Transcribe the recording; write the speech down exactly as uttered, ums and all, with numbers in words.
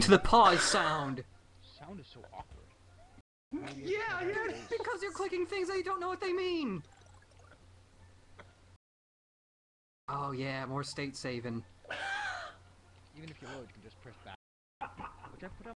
to the pause sound? Sound is so awkward. Yeah, yeah, because you're clicking things that you don't know what they mean. Oh yeah, more state saving. Even if you load, you can just press back. Which I put up